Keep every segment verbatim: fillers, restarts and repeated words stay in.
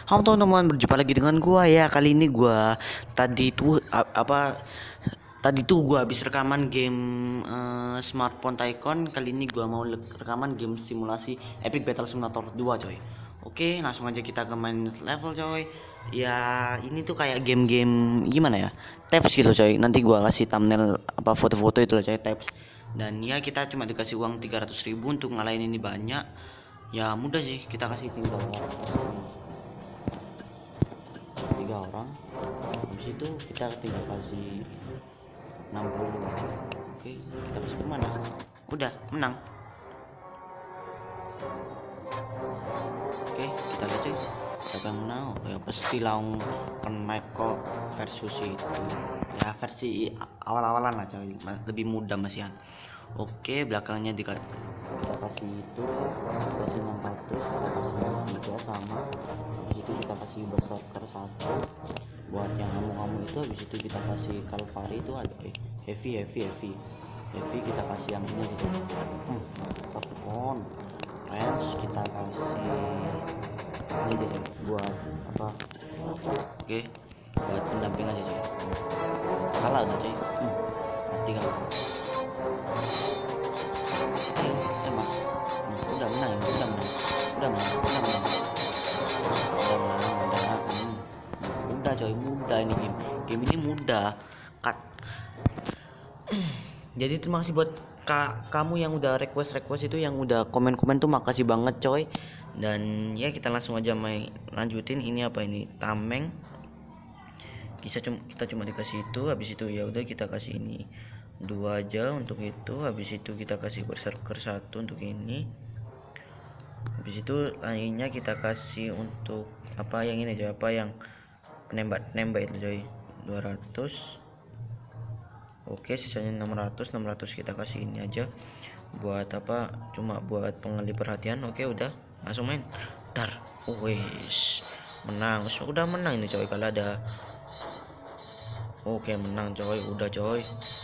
Halo teman-teman, berjumpa lagi dengan gua ya. Kali ini gua tadi tuh a- apa tadi tuh gua habis rekaman game eh, Smartphone Tycoon. Kali ini gua mau le- rekaman game simulasi Epic Battle Simulator dua, coy. Oke, langsung aja kita ke main level, coy. Ya, ini tuh kayak game-game gimana ya? Tabs gitu, coy. Nanti gua kasih thumbnail apa foto-foto itu loh, coy, tabs. Dan ya kita cuma dikasih uang tiga ratus ribu untuk ngalahin ini banyak. Ya mudah sih, kita kasih tinggal kasih tiga orang. Habis itu kita tinggal kasih enam puluh. Oke, kita kasih kemana, udah menang. Oke, kita lihat cuy, siapa yang menang. Oh ya pasti Laung Knight kok versus itu ya, versi awal-awalan lah coy, lebih mudah masihan. Oke, belakangnya di kita kasih itu kasih enam ratus, kita kasih tiga sama. Habis itu kita kasih berserker satu buat yang kamu-kamu itu. Habis itu kita kasih Calvary itu ada eh, heavy heavy heavy heavy kita kasih yang ini gitu. hmm, Capcom range kita kasih ini jadi buat apa, oke, buat pendamping aja cuy. Kalah udah cuy, hmm, mati kan. Oke, emang hmm, udah menang ini, udah menang udah menang udah menang udah menang udah hmm. Mudah coy, mudah ini game game ini mudah kat. Jadi terima kasih buat ka kamu yang udah request request itu, yang udah komen komen tuh, makasih banget coy. Dan ya kita langsung aja main lanjutin. Ini apa ini, tameng. Kita cuma kita cuma dikasih itu. Habis itu ya udah kita kasih ini dua aja untuk itu. Habis itu kita kasih berserker satu untuk ini. Habis itu lainnya kita kasih untuk apa yang ini aja, apa yang penembak penembak itu coy, dua ratus. Oke, sisanya enam ratus. enam ratus kita kasih ini aja buat apa, cuma buat pengalih perhatian. Oke, udah langsung main dar. Oh, wes menang, udah menang ini coy. Kalau ada oke menang coy, udah coy.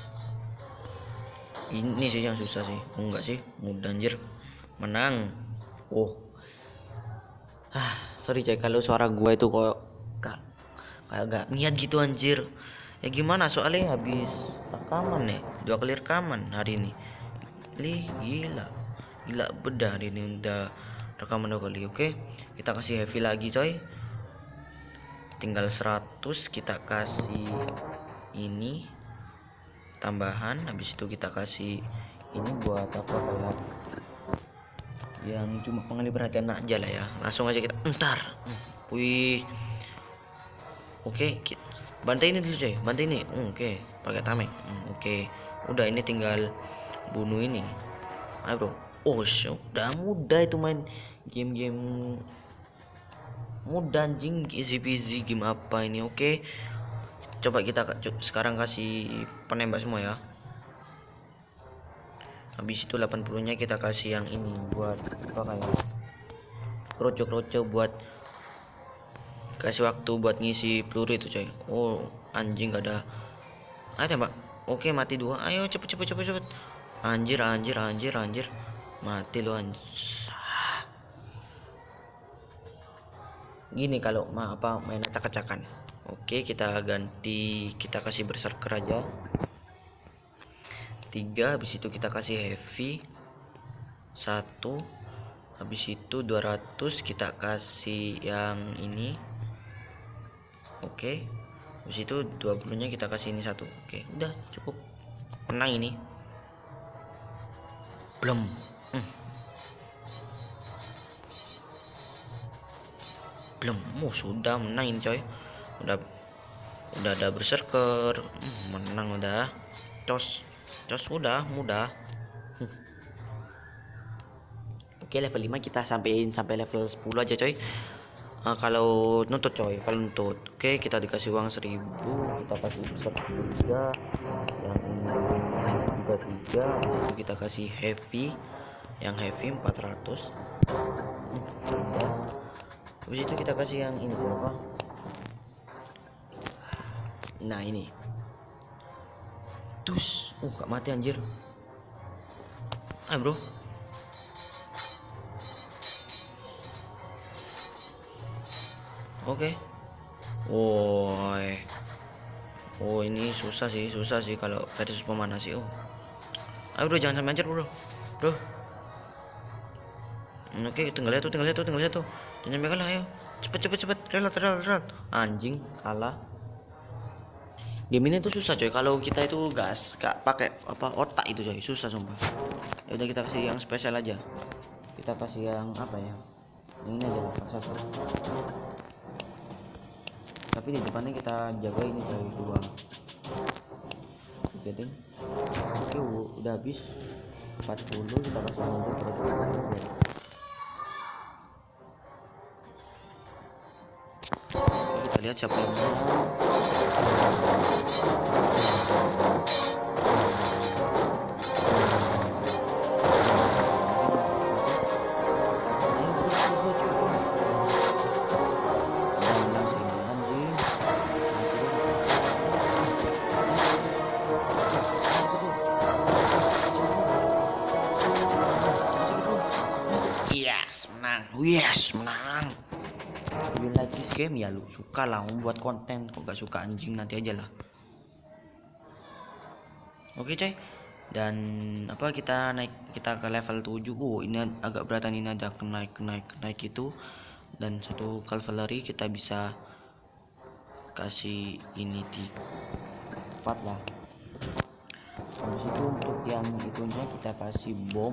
Ini sih yang susah sih. Oh, enggak sih, mudah anjir, menang. Oh ah sorry coy kalau suara gua itu kok gak kayak gak niat gitu anjir. Ya gimana, soalnya habis rekaman nih, dua kali rekaman hari ini. Lih, gila gila beda hari ini, udah rekaman dua kali. Oke, kita kasih heavy lagi coy, tinggal seratus. Kita kasih ini tambahan. Habis itu kita kasih ini buat apa, kayak yang cuma pengalih perhatian aja lah ya. Langsung aja kita entar. Wih, oke, kita bantai ini dulu coy, bantai ini. Hmm, oke, pakai tameng. Hmm, oke, udah ini tinggal bunuh ini. Ayo bro. Oh udah mudah itu main game-game mudah anjing, easy peasy game apa ini. Oke, coba kita sekarang kasih penembak semua ya. Habis itu delapan puluh nya kita kasih yang ini buat apa, kayak kroco-kroco buat kasih waktu buat ngisi peluru itu coy. Oh anjing gak ada ada mbak. Oke, mati dua. Ayo cepet cepet cepet cepet. Anjir anjir anjir anjir, mati lo anjir. Gini kalau ma apa main acak-acakan. Oke, kita ganti, kita kasih berserker aja tiga. Habis itu kita kasih heavy satu. Habis itu dua ratus kita kasih yang ini. Oke, habis itu dua puluh nya kita kasih ini satu. Oke, udah cukup, menang ini. Belum hmm. belum oh sudah menang ini coy. Udah udah ada berserker. hmm, menang udah. Cos cos udah mudah. hmm. Oke, level lima kita sampein sampai level sepuluh aja coy. Uh, kalau nuntut coy, kalau nuntut. Oke, kita dikasih uang seribu, kita kasih berserker tiga, yang ini juga tiga. Habis itu kita kasih heavy, yang heavy empat ratus. hmm, udah. Habis itu kita kasih yang ini berapa? Nah ini. Tus, uh gak mati anjir. Ah bro. Oke. Oh, oh ini susah sih, susah sih kalau versus pemanas sih. Oh, ayo bro, jangan sampai hancur bro, bro. Oke, tinggal lihat tuh, tinggal lihat tuh, tinggal lihat tuh. Jangan sampai kalah, ayo. Cepet, cepet, cepet. Reload, reload, reload. Anjing, kalah. Game ini tuh susah coy. Kalau kita itu gas, gak pakai apa otak itu coy, susah sumpah. Ya udah kita kasih yang spesial aja. Kita kasih yang apa ya? Yang ini aja lah, raksasa. Tapi di depannya kita jaga ini coy, dua. Oke deh. Oke, udah habis. empat puluh kita kasih modal produk. Kita lihat siapa yang menang. Yes, menang. Yes, menang. You like this game ya, lu suka lah membuat konten. Kok gak suka anjing, nanti aja lah. Oke coy, dan apa kita naik, kita ke level tujuh. Oh ini agak beratan, ini ada naik naik naik itu. Dan satu cavalry kita bisa kasih ini di empat lah. Habis itu untuk yang itunya kita kasih bom.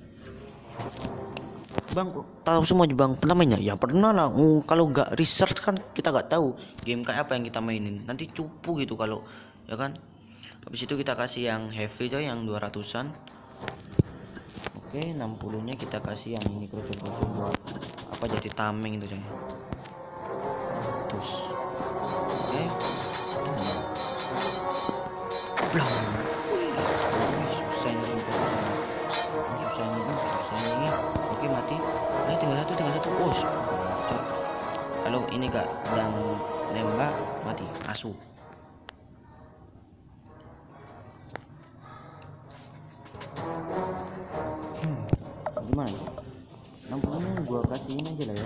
Bang, tahu semua aja bang pernah mainnya? Ya pernah lah. Uh, kalau nggak research kan kita nggak tahu game kayak apa yang kita mainin. Nanti cupu gitu kalau, ya kan. Habis itu kita kasih yang heavy coy, yang dua ratusan. Oke, enam puluh nya kita kasih yang ini kroco-kroco buat apa, jadi tameng itu coy. Terus oke, blang. Wih, susah ini, sumpah susah ini. Susah ini, susah ini. Oke, mati. Ayo tinggal satu, tinggal satu. Oh, cocok. Kalau ini gak dan nembak mati, asu. Hmm, gimana ya? enam puluh nya gua kasihin aja lah ya.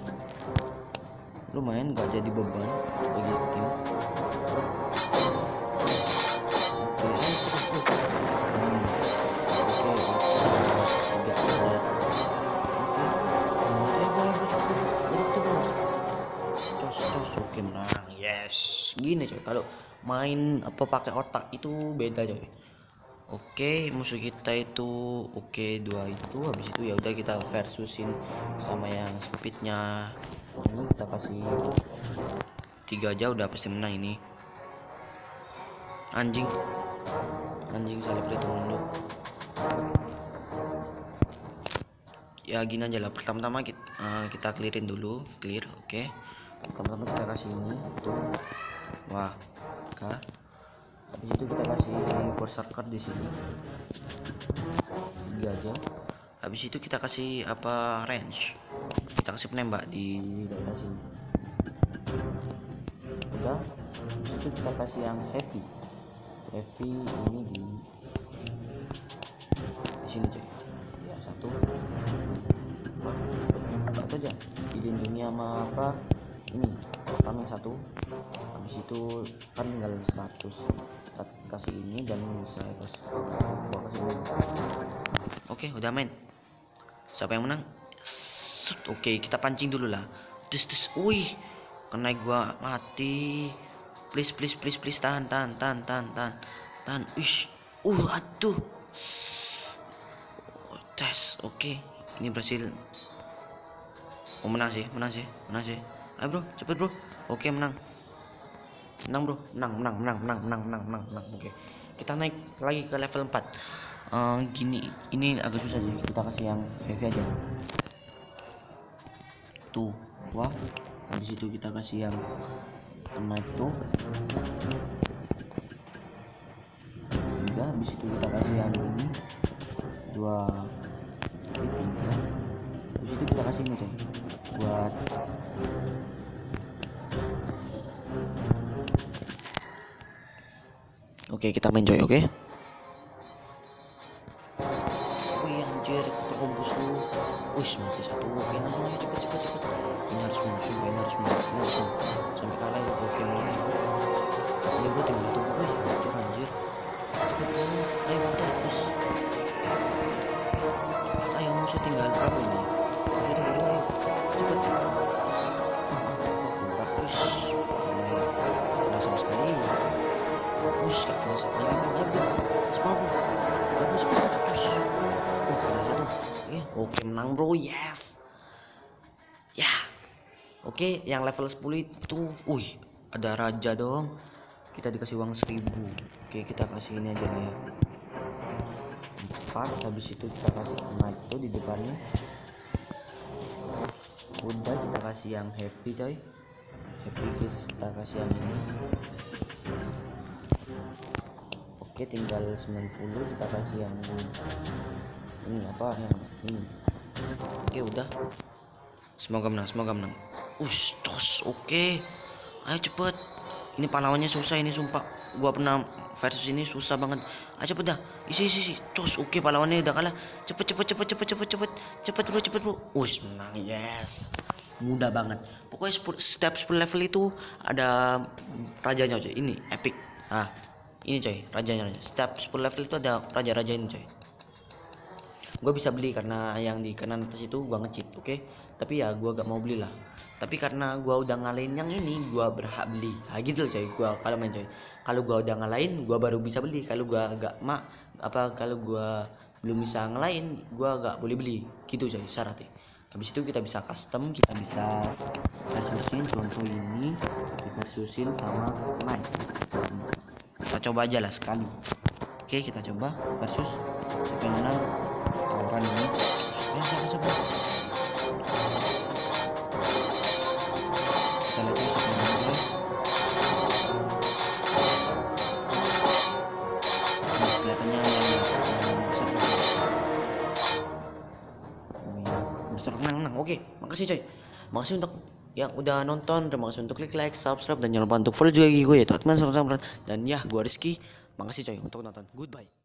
Lumayan gak jadi beban bagi tim. Oke, menang. Yes, gini coy, kalau main apa pakai otak itu beda coy. Oke, musuh kita itu oke dua itu. Habis itu ya udah kita versusin sama yang speednya. Ini kita kasih tiga aja udah pasti menang ini. Anjing, anjing salah perhitungan dulu. Ya gini aja lah, pertama-tama kita, uh, kita clearin dulu, clear. Oke, pertama-tama kita kasih ini tuh, wah kah. Habis itu kita kasih berserker di sini tiga aja. Habis itu kita kasih apa, range, kita kasih penembak di daerah sini. Udah, habis itu kita kasih yang heavy heavy ini di di sini coy. Ya satu satu aja, dilindungi sama apa ini tameng satu. Habis itu kan tinggal seratus, kita kasih ini dan bisa kasih gua kasih ini. Oke, udah main. Siapa yang menang? Oke, kita pancing dulu lah. Tes tes, wih, kena gua mati. Please please please please, tahan tahan tahan tahan tahan tahan. Ish, uh aduh. Tes, oke, ini berhasil. Oh menang sih, menang sih, menang sih. Ayo bro, cepet bro. Oke, menang. Menang bro, menang, menang, menang, menang, menang, menang, menang, menang. Oke, kita naik lagi ke level empat. Uh, gini, ini agak susah sih. Kita kasih yang heavy aja. Tuh, wah. Habis itu kita kasih yang naik tuh. Tiga, habis itu kita kasih yang ini. Dua, tiga. Habis itu kita kasih ini coy. Buat oke, kita main coy, oke. Wih anjir, terobos lu. Wih, mati satu. Oke, langsung aja, cepet cepet cepet. Ini harus menang, ini harus menang, ini Us, kena sama sekali. Us, gak kena sama lagi bro. Ayo bro, semangat bro. Ayo bro, semangat. Cus. Uh, kena satu. Oke, oke menang bro. Yes. Ya. Oke, yang level sepuluh itu, wih, ada raja dong. Kita dikasih uang seribu. Oke, kita kasih ini aja nih ya. Empat. Habis itu kita kasih knight itu di depannya. Udah, kita kasih yang heavy coy. Heavy kita kasih yang ini. Oke, tinggal sembilan puluh, kita kasih yang ini apa yang ini. Oke, udah. Semoga menang, semoga menang. Ustos, oke. Ayo cepet. Ini pahlawannya susah ini sumpah. Gua pernah versus ini susah banget. Ayo cepet dah. Isi isi isi. Tos, oke pahlawannya udah kalah. Cepet cepet cepet cepet cepet cepet. Cepet bro, cepet bro. Us, menang. Yes. Mudah banget. Pokoknya step sepuluh level itu ada rajanya coy. Ini epic. Ah, ini coy, rajanya. Step sepuluh level itu ada raja-raja ini coy. Gue bisa beli karena yang di kanan atas itu gua nge-cheat, oke? Okay? Tapi ya gua gak mau beli lah. Tapi karena gua udah ngalahin yang ini, gua berhak beli. Ah gitu loh coy, gua kalau main coy. Kalau gua udah ngalahin, gua baru bisa beli. Kalau gua gak mak apa kalau gua belum bisa ngalahin, gua gak boleh beli. Gitu coy syaratnya. Habis itu kita bisa custom, kita bisa versusin contoh ini, versusin sama knight. Kita coba aja lah sekali. Oke, kita coba versus siapa yang menang. Tawuran ini. Eh, siapa siapa? Kita lihat siapa yang menang ya. Nah, kelihatannya yang yang besar. Oh iya, besar menang menang. Oke, makasih coy. Makasih untuk yang udah nonton. Terima kasih untuk klik like, subscribe, dan jangan lupa untuk follow juga gigi gue yaitu Atman dan ya, gue Rizky. Makasih coy untuk nonton. Goodbye.